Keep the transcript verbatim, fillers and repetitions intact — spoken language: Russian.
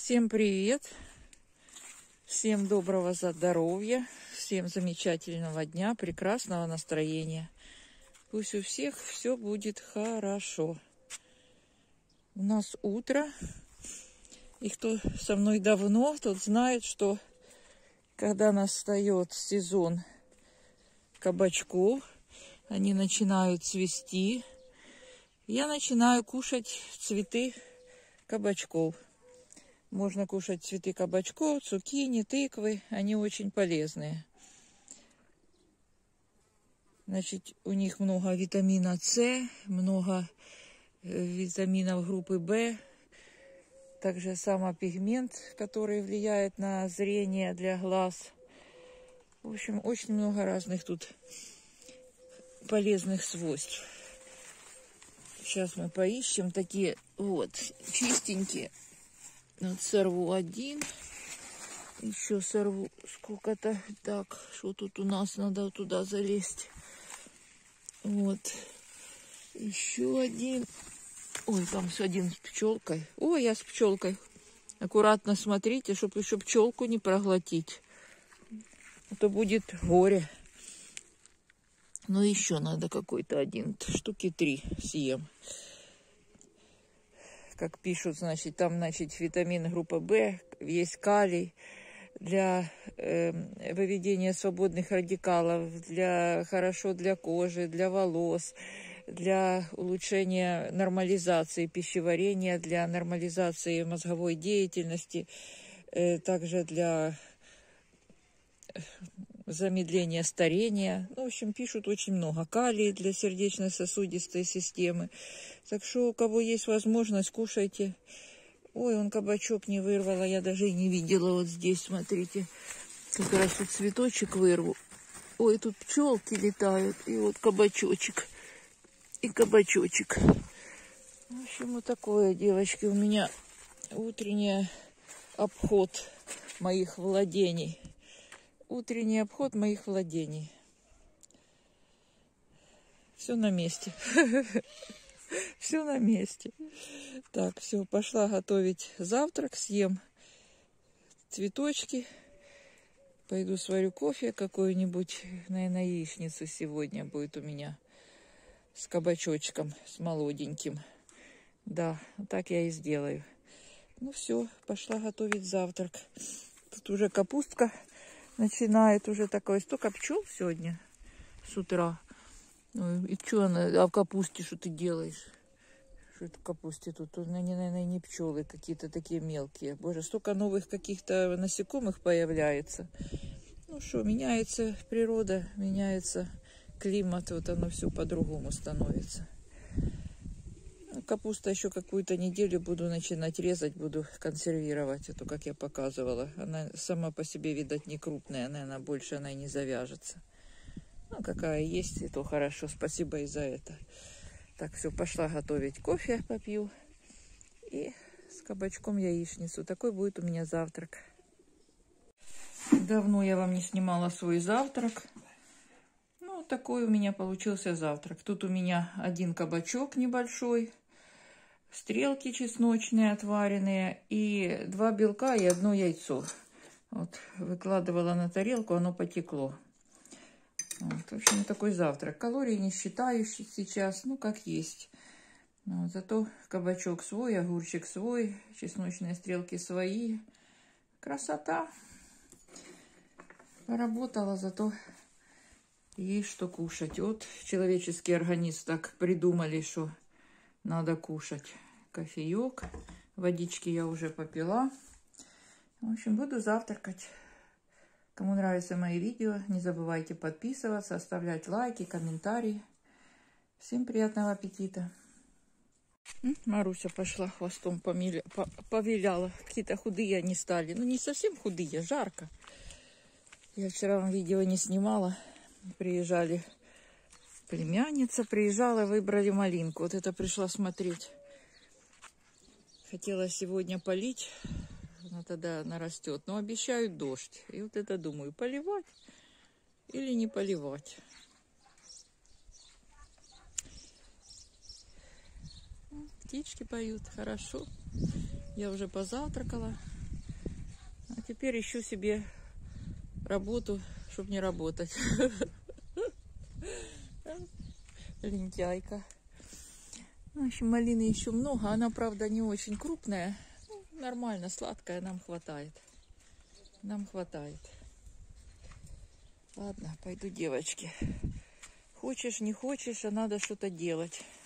Всем привет! Всем доброго здоровья, всем замечательного дня, прекрасного настроения. Пусть у всех все будет хорошо. У нас утро, и кто со мной давно, тот знает, что когда настает сезон кабачков, они начинают цвести, я начинаю кушать цветы кабачков. Можно кушать цветы кабачков, цукини, тыквы. Они очень полезные. Значит, у них много витамина С, много витаминов группы В. Также самопигмент, который влияет на зрение для глаз. В общем, очень много разных тут полезных свойств. Сейчас мы поищем такие вот чистенькие. Вот сорву один, еще сорву сколько-то. Так, что тут у нас, надо туда залезть. Вот, еще один. Ой, там один с пчелкой. Ой, я с пчелкой. Аккуратно смотрите, чтобы еще пчелку не проглотить. А то будет горе. Но еще надо какой-то один, штуки три съем. Как пишут, значит, там, значит, витамин группы В, есть калий для э, выведения свободных радикалов, для, хорошо для кожи, для волос, для улучшения нормализации пищеварения, для нормализации мозговой деятельности, э, также для замедления старения. Ну, в общем, пишут очень много. Калий для сердечно-сосудистой системы. Так что, у кого есть возможность, кушайте. Ой, он кабачок не вырвала, я даже и не видела. Вот здесь, смотрите, как раз тут цветочек вырву. Ой, тут пчелки летают. И вот кабачочек. И кабачочек. В общем, вот такое, девочки, у меня утренний обход моих владений. Утренний обход моих владений. Все на месте. Все на месте. Так, все, пошла готовить завтрак, съем цветочки. Пойду сварю кофе какой-нибудь. Наверное, яичницу сегодня будет у меня с кабачочком, с молоденьким. Да, так я и сделаю. Ну все, пошла готовить завтрак. Тут уже капустка начинает уже такое. Столько пчел сегодня с утра. Ну, и что она, а в капусте что ты делаешь? Что это в капусте тут? Тут, наверное, не пчелы какие-то такие мелкие. Боже, столько новых каких-то насекомых появляется. Ну что, меняется природа, меняется климат. Вот оно все по-другому становится. Капуста еще какую-то неделю буду начинать резать, буду консервировать. Эту, как я показывала. Она сама по себе, видать, не крупная. Наверное, больше она и не завяжется. Ну, какая есть, и то хорошо. Спасибо и за это. Так, все, пошла готовить кофе, попью. И с кабачком яичницу. Такой будет у меня завтрак. Давно я вам не снимала свой завтрак. Ну, такой у меня получился завтрак. Тут у меня один кабачок небольшой. Стрелки чесночные отваренные. И два белка и одно яйцо. Вот, выкладывала на тарелку, оно потекло. Вот, в общем, такой завтрак. Калорий не считаю сейчас, ну, как есть. Вот, зато кабачок свой, огурчик свой, чесночные стрелки свои. Красота. Поработала, зато есть что кушать. Вот человеческий организм так придумали, что надо кушать. Кофеек, водички я уже попила. В общем, буду завтракать. Кому нравятся мои видео, не забывайте подписываться, оставлять лайки, комментарии. Всем приятного аппетита. Маруся пошла хвостом помиля, по, повиляла. Какие-то худые они стали. Ну, не совсем худые, жарко. Я вчера вам видео не снимала. Приезжали, племянница приезжала, выбрали малинку. Вот это пришла смотреть. Хотела сегодня полить. Ну, тогда она растет. Но обещают дождь. И вот это думаю, поливать или не поливать. Птички поют, хорошо. Я уже позавтракала. теперь ищу себе работу, чтобы не работать. Лентяйка. В общем, малины еще много. Она, правда, не очень крупная. Ну, нормально, сладкая, нам хватает. Нам хватает. Ладно, пойду, девочки. Хочешь, не хочешь, а надо что-то делать.